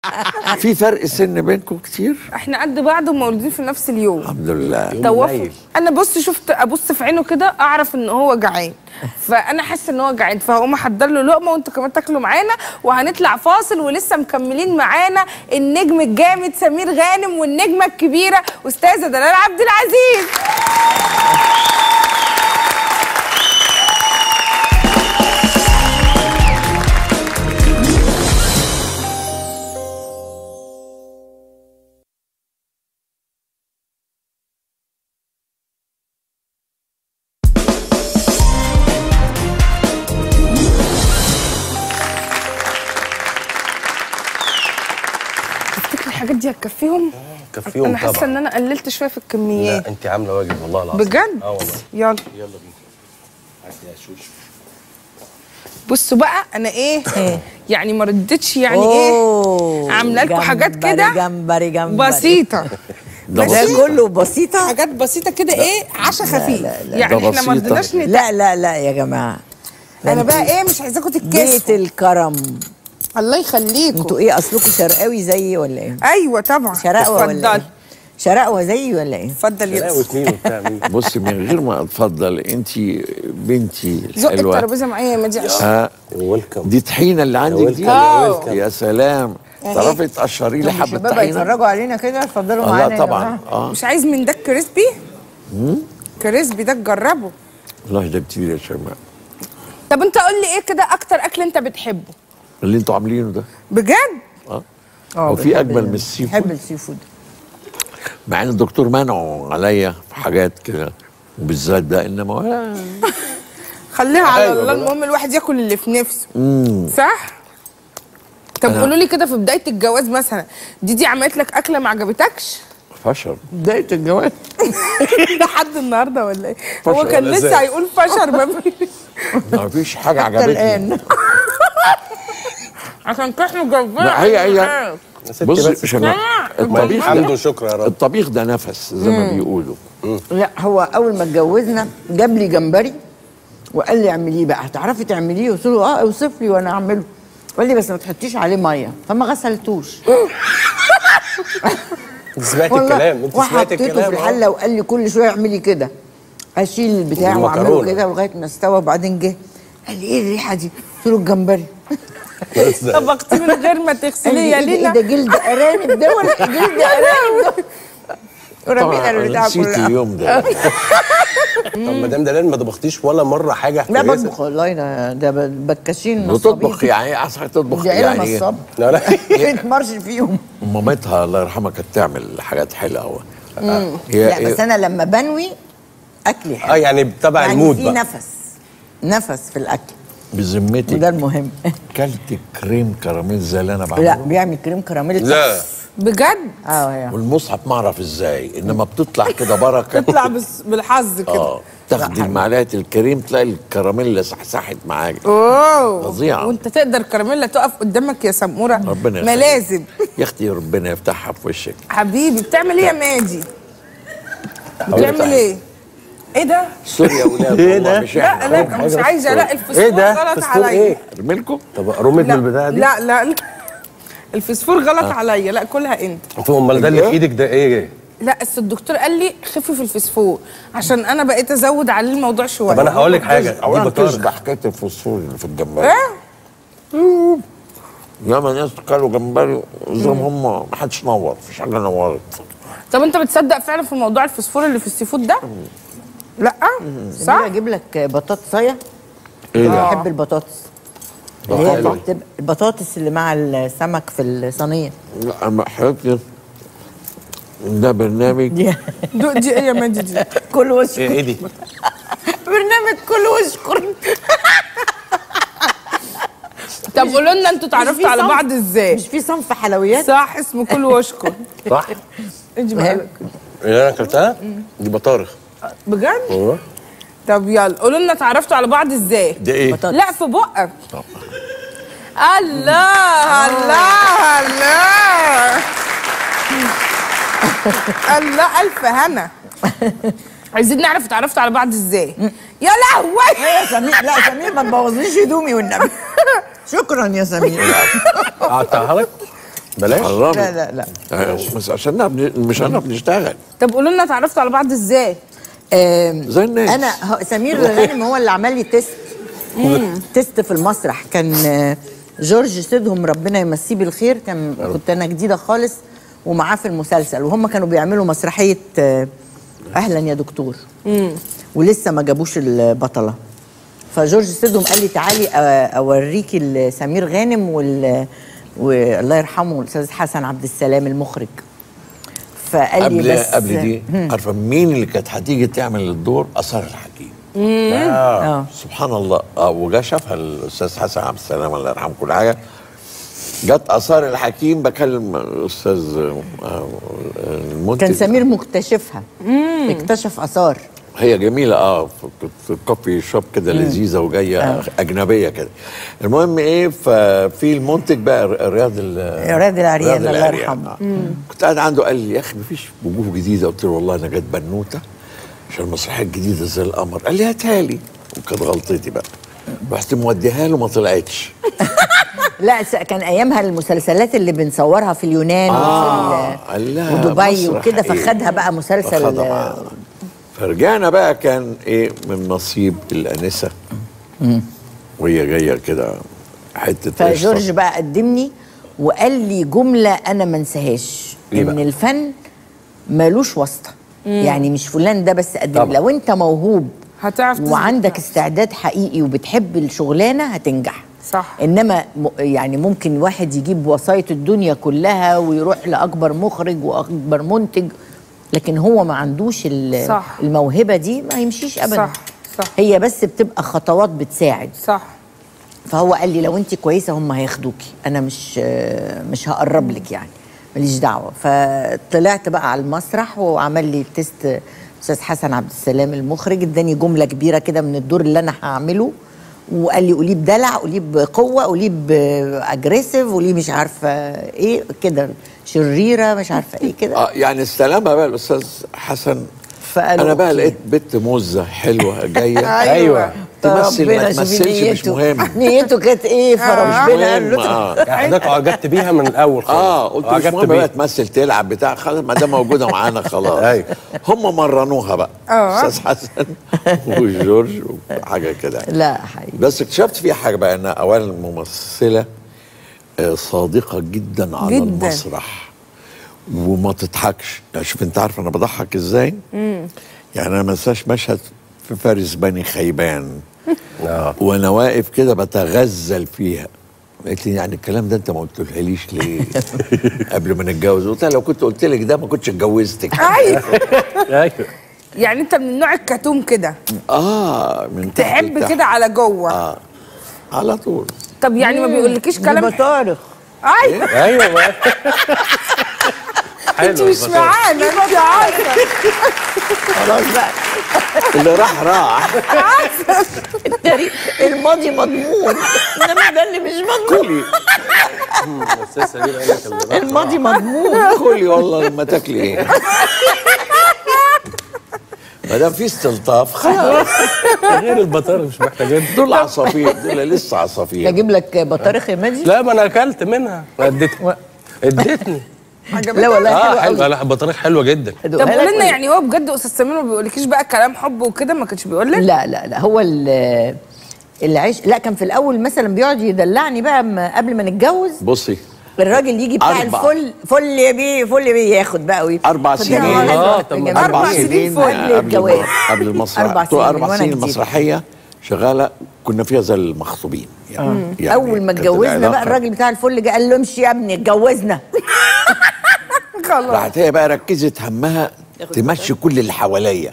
في فرق سن بينكم كتير؟ احنا قد بعض ومولودين في نفس اليوم. الحمد لله. توفوا. انا بص شفت ابص في عينه كده اعرف ان هو جعان، فانا حاسه ان هو جعان، فهقوم احضر له لقمه وانتوا كمان تاكلوا معانا، وهنطلع فاصل ولسه مكملين معانا النجم الجامد سمير غانم والنجمه الكبيره استاذه دلال عبد العزيز. الحاجات دي هتكفيهم؟ كفيهم انا طبعا. حاسه ان انا قللت شويه في الكميات. لا انت عامله واجب والله العظيم. بجد؟ والله. يلا يلا بينا. هاتي يا شوشو. بصوا بقى انا ايه يعني ما ردتش يعني ايه عامله لكم حاجات كده جمبري بسيطه. ده كله بسيطه، حاجات بسيطه كده ايه عشا خفيف. لا يعني احنا ما رضيناش لا يا جماعه. انا بقى ايه مش عايزاكم تتكسفوا. بيت الكرم. الله يخليكم. انتوا ايه اصلكم شرقاوي زيي ولا ايه؟ ايوه طبعا. شرقوه ولا ايه؟ شرقوه زيي ولا ايه؟ اتفضل يا بصي من غير ما اتفضل انت بنتي زق الحلوه الترابيزه معايا يا مدي عشان دي طحينه اللي عندك دي. يا سلام. تعرفي تقشري لي حبه الشباب طحينه؟ يتفرجوا علينا كده اتفضلوا معانا. لا طبعا. مش عايز من ده الكريسبي؟ كريسبي ده تجربه. والله ده كتير يا شيماء. طب انت قول لي ايه كده اكتر اكل انت بتحبه؟ اللي انتوا عاملينه ده. بجد؟ هو في اجمل من السي فود؟ بحب السي فود. مع ان الدكتور منعه عليا في حاجات كده وبالذات ده، انما خليها على الله. المهم الواحد ياكل اللي في نفسه. صح؟ طب قولوا لي كده في بدايه الجواز مثلا دي عملت لك اكله ما عجبتكش؟ فشر. بدايه الجواز لحد النهارده ولا ايه؟ هو كان لسه هيقول فشر. ما فيش حاجه عجبتني عشان كحنا جوزنا. لا هي بص الطبيخ عنده شكر يا رب. الطبيخ ده نفس زي ما بيقولوا. لا هو اول ما اتجوزنا جاب لي جمبري وقال لي اعمليه بقى، هتعرفي تعمليه؟ قلت له اوصف لي وانا اعمله. قال لي بس ما تحطيش عليه ميه، فما غسلتوش. انت سمعت الكلام، انت سمعت الكلام. وحطيته في الحله وقال لي كل شويه اعملي كده، اشيل البتاع واعمله كده لغايه ما استوى. وبعدين جه قال لي ايه الريحه دي؟ قلت له الجمبري. طبختي من غير ما تغسلي يا لينا. ايه ده جلد ارانب ده ولا جلد ارانب؟ ورمينا البتاع كلها. نسيت اليوم ده. طب مدام دلال ما طبختيش ولا مره حاجه لا كويسه؟ بطبخ والله. ده بكاشين بتطبخ يعني ايه؟ اصلا تطبخ دي يعني ايه؟ نصاب. لا تمرش فيهم. مامتها الله يرحمها كانت تعمل حاجات حلوه قوي. لا بس انا لما بنوي اكلي حلو. يعني تبع يعني المود في بقى. نفس في الاكل بذمتك وده المهم. كلت كريم كراميل زي اللي انا بعمله؟ لا بيعمل كريم كراميل. لا بجد؟ والمصحف ما اعرف ازاي، انما بتطلع كده بركه. تطلع بالحظ كده. تاخدي معلقه الكريم تلاقي الكراميلا صحصحت معاك. فظيعه. وانت تقدر كراميلا تقف قدامك يا سموره؟ ربنا ما لازم يا اختي ربنا يفتحها في وشك. حبيبي بتعمل ايه يا مادي؟ بتعمل ايه؟ ايه ده؟ سوري يا ولاد. ايه ده؟ لا مش عايزه. لا الفسفور ايه ده؟ غلط فسفور عليا. ايه؟ ارميلكم؟ طب رميت من البتاعه دي؟ لا الفسفور غلط عليا. لا كلها انت. امال ده اللي في ايدك ده ايه؟ لا بس الدكتور قال لي خفي في الفسفور عشان انا بقيت ازود عليه الموضوع شويه. طب انا هقول لك حاجه. اولا كذب حكايه الفوسفور اللي في الجمبري. ياما ناس كلوا جمبري زي ما هم ما حدش نور، مفيش حاجه نورت. طب انت بتصدق فعلا في موضوع الفسفور اللي في السي فود ده؟ لا صح؟ اجيب لك بطاطسايه. ايه ده؟ بحب البطاطس. اللي هي بتبقى البطاطس اللي مع السمك في الصينيه. لا انا حضرتك ده برنامج دي ايه يا مادي دي؟ كل واشكر. ايه دي؟ برنامج كل واشكر. طب قولوا لنا انتوا اتعرفتوا على بعض ازاي؟ مش في صنف حلويات صح اسمه كل واشكر. صح؟ اجي بقى. اللي انا اكلتها دي بطارخ. بجد؟ ايوه. طب يلا قولوا لنا اتعرفتوا على بعض ازاي؟ ده ايه؟ بطاطس. لا في بقك. الله الله الله الله الف هنا. عايزين نعرف اتعرفتوا على بعض ازاي؟ يا لهوي يا سمير. لا سمير ما تبوظليش هدومي والنبي. شكرا يا سمير. قطعها لك. بلاش. حرامي. لا لا لا. بس عشان مش هنعرف نشتغل طب قولوا لنا اتعرفتوا على بعض ازاي؟ زي الناس. انا سمير غانم هو اللي عمل لي تيست في المسرح. كان جورج سيدهم ربنا يمسيه بالخير، كنت انا جديده خالص ومعاه في المسلسل، وهم كانوا بيعملوا مسرحيه اهلا يا دكتور، ولسه ما جابوش البطله. فجورج سيدهم قال لي تعالي اوريكي سمير غانم والله يرحمه الاستاذ حسن عبد السلام المخرج. فقال لي بس قبل دي عارفه مين اللي كانت هتيجي تعمل الدور؟ اثار الحكيم. سبحان الله. وجا شافها الاستاذ حسن عبد السلام الله يرحمه كل حاجه. جت اثار الحكيم، بكلم الاستاذ المنتج، كان سمير مكتشفها، اكتشف اثار. هي جميله في الكوفي شوب كده لذيذه وجايه اجنبيه كده. المهم ايه، ففي المنتج بقى رياض العريان الله يرحمه. كنت قاعد عنده، قال لي يا اخي مفيش وجوه جديده؟ قلت له والله انا جت بنوته عشان المسرحيه الجديده زي القمر. قال لي هاتها لي، وكانت غلطتي بقى، رحت موديها له ما طلعتش. لا كان ايامها المسلسلات اللي بنصورها في اليونان ودبي وكده، فخدها بقى مسلسل. فرجعنا بقى، كان ايه من نصيب الانسه وهي جايه كده حته. فجورج بقى قدمني وقال لي جمله انا ما انساهاش، ان الفن مالوش واسطه. يعني مش فلان ده بس قدم، لو انت موهوب هتعرف وعندك استعداد حقيقي وبتحب الشغلانه هتنجح. صح. انما يعني ممكن واحد يجيب وسايط الدنيا كلها ويروح لاكبر مخرج واكبر منتج، لكن هو ما عندوش الموهبه دي، ما يمشيش ابدا. صح. هي بس بتبقى خطوات بتساعد. صح. فهو قال لي لو انت كويسه هم هياخدوكي، انا مش هقرب لك يعني، ماليش دعوه. فطلعت بقى على المسرح وعمل لي تيست استاذ حسن عبد السلام المخرج، اداني جمله كبيره كده من الدور اللي انا هعمله، وقال لي قوليه بدلع، قوليه بقوه، قوليه باجريسيف، قوليه مش عارفه ايه كده، شريره مش عارفه ايه كده. يعني استلمها بقى الاستاذ حسن. انا بقى لقيت بت موزه حلوه جايه. ايوه تمثل ما تمثلش مش مهم. نيته كانت ايه؟ فربنا قال له يعني حضرتك اعجبت بيها من الاول خالص. قلت مش مهم بقى تمثل تلعب بتاع، خلاص ما دام موجوده معانا خلاص. ايوه هم مرنوها بقى استاذ حسن وجورج وحاجه كده. لا حقيقي. بس اكتشفت فيها حاجه بقى، انها اولا ممثله صادقه جدا على المسرح وما تضحكش. يعني شوف انت عارف انا بضحك ازاي؟ يعني انا ما انساش مشهد في فارس بني خيبان وانا واقف كده بتغزل فيها. قالت لي يعني الكلام ده انت ما قلتلهاليش ليه قبل ما نتجوز؟ قلت لها لو كنت قلت لك ده ما كنتش اتجوزتك. ايوه ايوه. يعني انت من نوع الكتوم كده، من تحب كده على جوه على طول. طب يعني ما بيقولكيش كلام بطارخ؟ ايوه انت مش معانا، انت عارفه. خلاص بقى اللي راح التاريخ الماضي مضمون، انما ده اللي مش مضمون. الماضي مضمون. كلي والله لما تاكلي ايه. ما دام في استلطاف خلاص. غير البطارخ مش محتاجين. دول عصافير، دول لسه عصافير. اجيب لك بطارخ يا ماجد؟ لا ما انا اكلت منها اديتني. لا والله حلوه. لا البطارخ حلوه جدا. طب قول لنا يعني هو بجد استاذ سمير ما بيقولكيش بقى كلام حب وكده؟ ما كانش بيقول لك؟ لا هو اللي عايش. لا كان في الاول مثلا بيقعد يدلعني بقى قبل ما نتجوز. بصي الراجل يجي بتاع الفل، فل يا بيه فل يا بيه، ياخد بقى 4 سنين. طب 4 سنين قبل الجواز، قبل المسرح. 4 سنين المسرحيه شغاله، كنا فيها زي المخطوبين يعني. اول ما اتجوزنا بقى الراجل بتاع الفل جه قال له امشي يا ابني اتجوزنا. خلاص. راحت هي بقى ركزت همها تمشي كل اللي حواليا.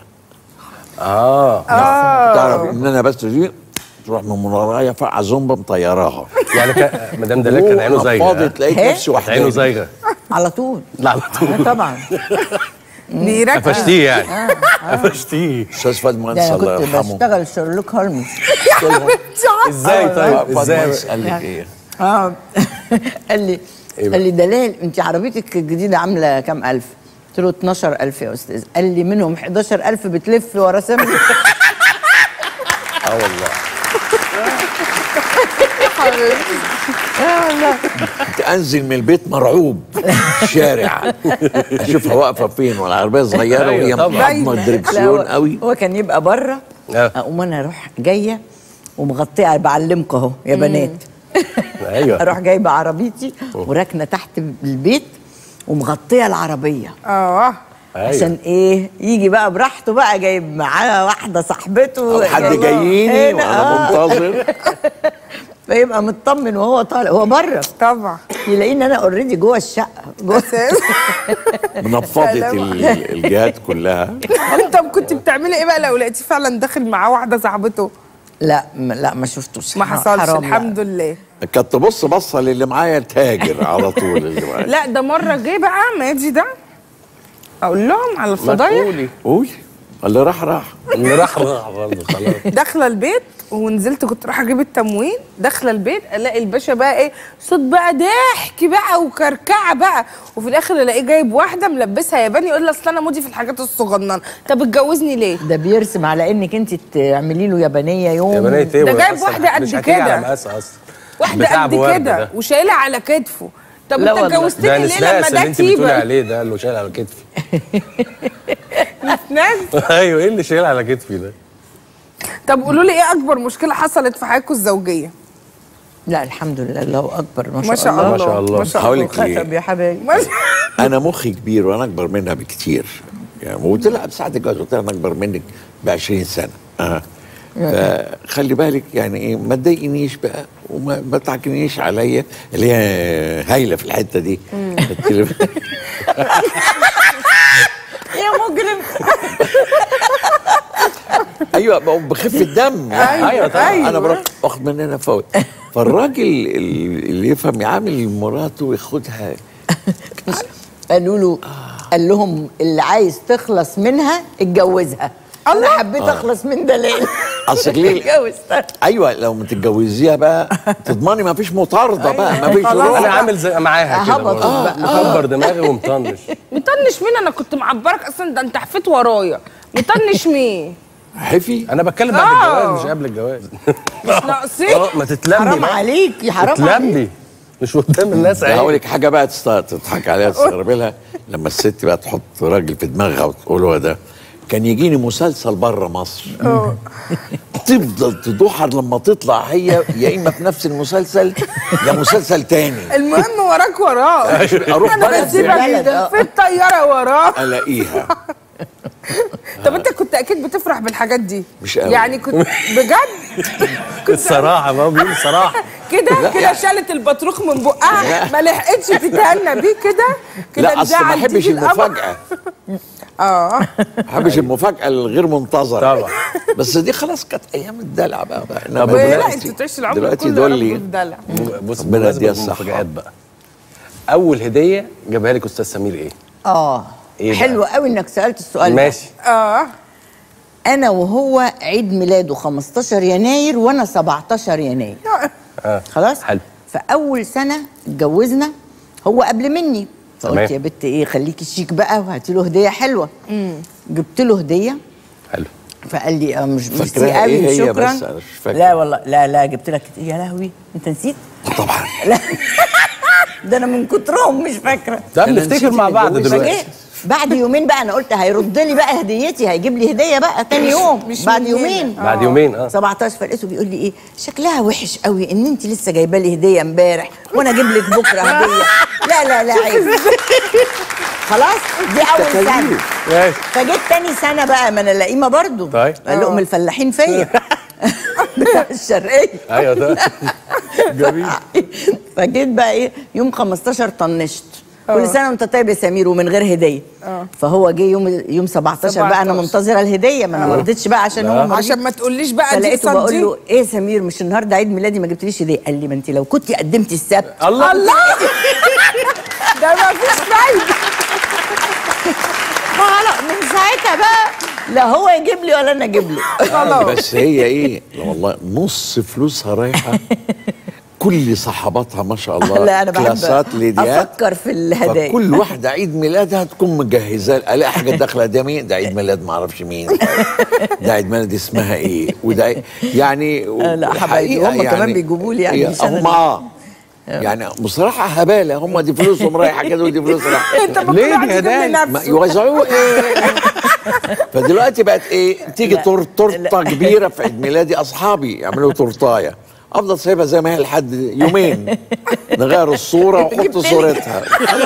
تعرف ان انا بس دي تروح من ورايا فقع زومبا مطيراها. يعني مدام دلال كان عينه زايغه. فاضت لقيت نفسي وحداني. عينه زايغه على طول. لا على طول طبعا. قفشتيه يعني. قفشتيه. استاذ فؤاد مهندس الله كنت يرحمه. بشتغل شيرلوك هولمز. ازاي طيب ازاي؟ قال لك ايه؟ قال لي دلال انت عربيتك الجديده عامله كام الف؟ قلت له 12000 يا استاذ. قال لي منهم 11000 بتلف ورا سامي. والله انزل من البيت مرعوب الشارع، اشوفها واقفه فين، ولا عربيه صغيره وهي محضنه الدركسيون قوي. هو كان يبقى بره، اقوم انا اروح جايه ومغطيه، بعلمكم اهو يا بنات. ايوه اروح جايبه عربيتي وراكنه تحت البيت ومغطيه العربيه. عشان ايه؟ يجي بقى براحته بقى، جايب معاه واحده صاحبته او حد جاييني وانا منتظر، فيبقى مطمن وهو طالع. هو بره طبعا يلاقيني انا اوريدي جوه الشقه منفضه الجهات كلها. طب كنت بتعملي ايه بقى لو لقيتي فعلا داخل معاه واحده صاحبته؟ لا ما شفتوش، ما حصلش الحمد لله. كانت تبص بصه للي معايا تاجر على طول اللي معايا. لا ده مره جه بقى ماجي ده، اقول لهم على الفضايح. قولي اللي راح اللي راح برضه خلاص. داخله البيت ونزلت، كنت رايحه اجيب التموين، داخله البيت الاقي الباشا بقى ايه، صوت بقى ضحك بقى وكركعه بقى، وفي الاخر الاقيه جايب واحده ملبسها ياباني، يقول لي اصل انا مودي في الحاجات الصغننه. طب اتجوزني ليه؟ ده بيرسم على انك انت تعملي له يابانيه يوم. يابانيه ايه؟ ده جايب واحده قد كده، واحده قد كده وشايلها على كتفه. طب انت اتجوزتني ليه لما ده انت بتقولي عليه ده اللي شايل على كتفي؟ ايوه، ايه اللي شايل على كتفي ده؟ طب قولوا لي ايه اكبر مشكله حصلت في حياتكم الزوجيه؟ لا الحمد لله، الله اكبر، ما شاء الله ما شاء الله. ما شاء هقول الله. لك ايه يا حبايبي، انا مخي كبير وانا اكبر منها بكتير، يعني وقلت لها بساعه الجواز، قلت لها انا اكبر منك ب 20 سنه. فخلي بالك يعني ايه، ما تضايقنيش بقى وما تعكنيش عليا، اللي هي هايله في الحته دي. يا مجرم. ايوه بخف الدم. ايوه طبعا. انا باخد مننا فوت. فالراجل اللي يفهم يعامل مراته وياخدها. قالوا له قال لهم اللي عايز تخلص منها اتجوزها. انا حبيت اخلص من ده ليه؟ اصل ليه؟ ايوه لو ما تتجوزيها بقى تضمني ما فيش مطارده بقى، ما فيش روح. انا عامل زي معاها كده، مكبر دماغي ومطنش. مطنش مين؟ انا كنت معبرك اصلا، ده انت حفيت ورايا. مطنش مين؟ حفي؟ انا بتكلم بعد الجواز مش قبل الجواز. مش ناقصين. ما تتلمي حرام عليك، يا حرام عليك، مش قدام الناس. هقول لك حاجه بقى تضحك عليها، تستغربي لها. لما الست بقى تحط راجل في دماغها وتقول هو ده، كان يجيني مسلسل بره مصر، تفضل تدوحر لما تطلع هي يا اما في نفس المسلسل يا مسلسل تاني. المهم وراك وراه. اروح انا بسيبك في الطياره وراه الاقيها. طب انت كنت اكيد بتفرح بالحاجات دي؟ مش قوي يعني كنت بجد؟ الصراحه ما هو بيقول الصراحه كده شالت البطروخ من بقها، ما لحقتش تتهنى بيه كده. لا اصل ما بحبش المفاجاه. ما بحبش المفاجاه الغير منتظره طبعا. بس دي خلاص كانت ايام الدلع بقى. لا انت تعيش العمر دلوقتي كله دول لي الدلع. بص ربنا يديها الصحه بقى. اول هديه جابها لك استاذ سمير ايه؟ إيه حلو قوي انك سالت السؤال ماشي. انا وهو عيد ميلاده 15 يناير وانا 17 يناير. خلاص حلو. فاول سنه اتجوزنا، هو قبل مني، فقلت يا بت ايه خليكي شيك بقى وهاتي له هديه حلوه. جبت له هديه حلو، فقال لي مش فاكره قوي ايه هي؟ شكرا. بس انا مش فاكر. لا والله لا جبت لك يا لهوي انت نسيت؟ طبعا. لا ده انا من كترهم مش فاكره. طب نفتكر مع بعض دلوقتي. بعد يومين بقى انا قلت هيرد لي بقى هديتي، هيجيب لي هديه بقى تاني يوم. مش بعد يومين. بعد يومين 17. فلقيته بيقول لي ايه شكلها وحش قوي ان انت لسه جايبه لي هديه امبارح وانا اجيب لك بكره هديه. لا عيب. خلاص دي اول سنه. فجيت تاني سنه بقى، ما انا لئيمه برضو. طيب. قال لهم الفلاحين فيا الشرقيه. ايوه ده جميل. فجيت بقى ايه يوم 15 طنشت. كل سنه وانت طيب يا سمير ومن غير هديه. فهو جه يوم 17 بقى انا منتظره الهديه، ما انا ما رضيتش بقى عشان هو عشان ما تقوليش بقى دي فلقيته بقول له ايه يا سمير مش النهارده عيد ميلادي ما جبتليش هديه؟ قال لي ما انت لو كنتي قدمتي السبت. الله ده ما فيش فايده. خلاص من ساعتها بقى لا هو يجيب لي ولا انا اجيب له. بس هي ايه والله نص فلوسها رايحه كل صحباتها ما شاء الله لا انا بحب كلاسات ليديات، افكر في الهدايا. كل واحده عيد ميلادها تكون مجهزه، الاقي حاجه داخله ده مين، ده عيد ميلاد ما اعرفش مين، ده عيد ميلاد اسمها ايه، وده يعني لا حبايبي هم كمان بيجيبوا لي يعني هم يعني بصراحه هباله، هم دي فلوسهم رايحه كده ودي فلوس رايحه ليه دي هدايا يوزعوه ايه. فدلوقتي بقت ايه، تيجي تورته كبيره في عيد ميلادي، اصحابي يعملوا تورتايه، افضل سايبها زي ما هي لحد يومين، نغير الصوره ونحط صورتها.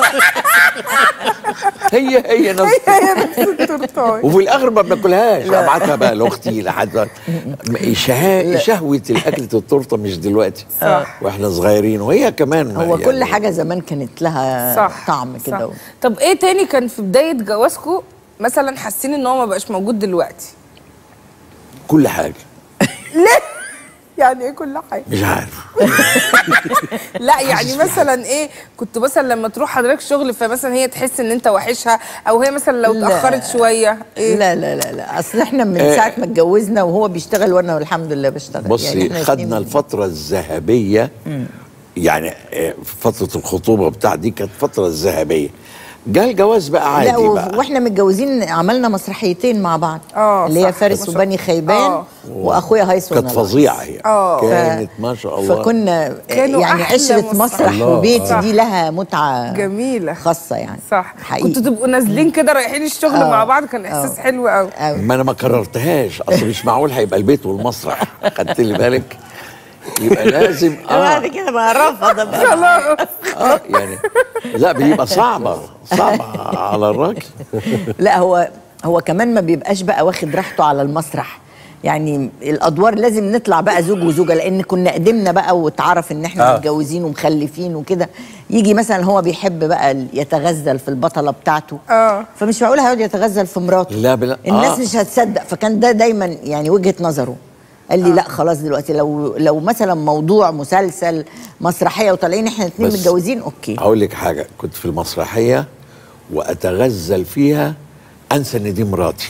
هي نفس التورتايه، وفي الاخر ما بناكلهاش، ابعتها بقى لاختي لحد. شهوه الاكله التورته مش دلوقتي، واحنا صغيرين، وهي كمان هو يعني كل حاجه زمان كانت لها طعم كده. طب ايه تاني كان في بدايه جوازكم مثلا حاسين ان هو ما بقاش موجود دلوقتي؟ كل حاجه. ليه؟ يعني ايه كل حاجه؟ مش عارف. لا يعني مثلا ايه، كنت مثلا لما تروح حضرتك شغل فمثلا هي تحس ان انت وحشها، او هي مثلا لو اتاخرت شويه إيه؟ لا اصل احنا من ساعه ما اتجوزنا وهو بيشتغل وانا الحمد لله بشتغل. بصي يعني خدنا الفتره الذهبيه، يعني فتره الخطوبه بتاع دي كانت فتره ذهبيه، جه الجواز بقى عادي. لا بقى واحنا متجوزين عملنا مسرحيتين مع بعض، اللي هي فارس وبني خيبان واخويا هيثم. كانت فظيعه هي. كانت ما شاء الله. فكنا يعني عشره مسرح وبيتي دي لها متعه جميله خاصه يعني. صح حقيقي. كنتوا تبقوا نازلين كده رايحين الشغل مع بعض، كان احساس حلو قوي. ما انا ما كررتهاش، اصل مش معقول هيبقى البيت والمسرح، خدت لي بالك؟ يبقى لازم بعد كده بقى رفض خلاص. يعني لا بيبقى صعبه على الراجل. لا هو كمان ما بيبقاش بقى واخد راحته على المسرح، يعني الادوار لازم نطلع بقى زوج وزوجه، لان كنا قدمنا بقى واتعرف ان احنا متجوزين ومخلفين وكده. يجي مثلا هو بيحب بقى يتغزل في البطله بتاعته، فمش معقول هيقعد يتغزل في مراته. لا بلا الناس مش هتصدق. فكان ده دايما يعني وجهه نظره. قال لي لا خلاص دلوقتي لو مثلا موضوع مسلسل مسرحيه وطالعين احنا الاثنين متجوزين اوكي. هقول لك حاجه، كنت في المسرحيه واتغزل فيها انسى ان دي مراتي.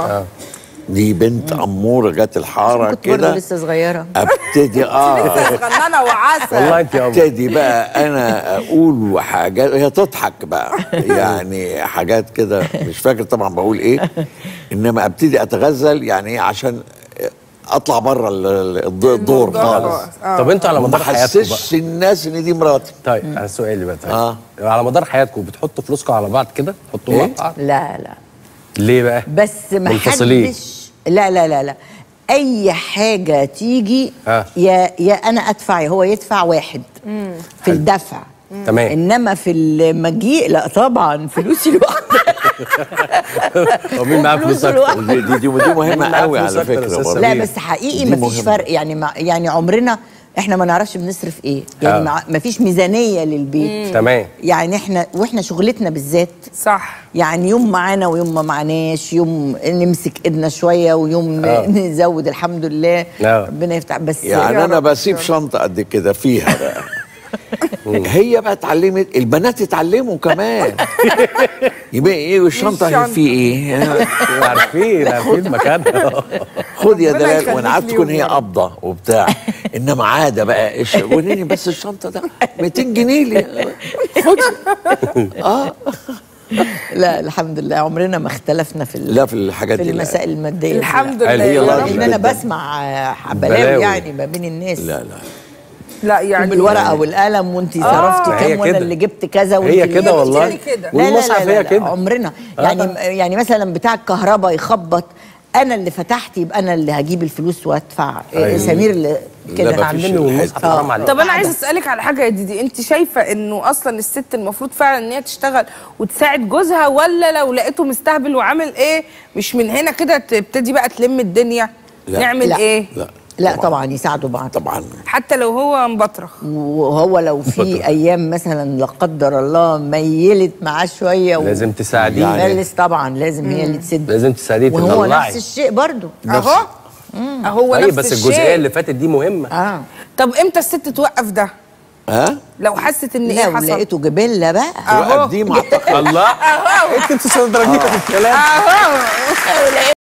دي بنت اموره جت الحاره كده، لسه صغيره، ابتدي لسه صغننه وعسل والله انت ابتدي بقى انا اقول حاجات هي تضحك بقى، يعني حاجات كده مش فاكر طبعا بقول ايه، انما ابتدي اتغزل يعني عشان اطلع بره الدور خالص. طب انتوا على مدار حياتكم ما تحسسش الناس ان دي مراتي. طيب انا سؤالي بقى، على مدار حياتكم بتحطوا فلوسكم على بعض كده؟ تحطوا مع بعض؟ لا ليه بقى؟ بس ما حدش. لا اي حاجه تيجي يا انا ادفع يا هو يدفع، واحد في الدفع. تمام. انما في المجيء لا طبعا فلوسي لوحدها. ومين معاه فلوس اكتر؟ دي مهمه قوي على فكره. لا بس حقيقي مفيش فرق يعني عمرنا احنا ما نعرفش بنصرف ايه يعني. مفيش ميزانيه للبيت. تمام. يعني واحنا شغلتنا بالذات صح، يعني يوم معانا ويوم ما معناش، يوم نمسك ايدنا شويه ويوم نزود الحمد لله. ربنا يفتح. بس يعني انا بسيب شنطه قد كده فيها بقى. هي بقى اتعلمت، البنات اتعلموا كمان. يبقى ايه والشنطه في ايه؟ عارفين مكانها. خد يا دلال، وانا عارف تكون هي قبضه وبتاع، انما عاده بقى وريني بس الشنطه ده 200 جنيه لي خد. لا الحمد لله عمرنا ما اختلفنا في الحاجات في المسائل الماديه الحمد لله. ان انا بسمع بلاوي يعني ما بين الناس. لا يعني بالورقه والقلم، وانت صرفتي كام وانا اللي جبت كذا، هي كده والله. والمصحف هي كده عمرنا. يعني مثلا بتاع الكهرباء يخبط، انا اللي فتحت يبقى انا اللي هجيب الفلوس وادفع. سمير اللي كده عاملني والمصحف حرام عليك. طب انا عايزه اسالك على حاجه يا ديدي، انت شايفه انه اصلا الست المفروض فعلا ان هي تشتغل وتساعد جوزها، ولا لو لقيته مستهبل وعامل ايه مش من هنا كده تبتدي بقى تلم الدنيا؟ نعمل ايه؟ لا طبعا يساعدوا بعض طبعا، حتى لو هو مبطرخ. وهو لو في ايام مثلا لا قدر الله ميلت معاه شويه لازم تساعديه يعني. طبعا لازم هي اللي تسد، لازم تساعديه تطلعي. وهو نفس الشيء برضو هو نفس بس الشيء. الجزئيه اللي فاتت دي مهمه. طب امتى الست توقف ده؟ لو حست ان ايه حصل؟ لو لقيته جبله بقى توقف دي معتقد. الله انت بتستدرجيني في الكلام.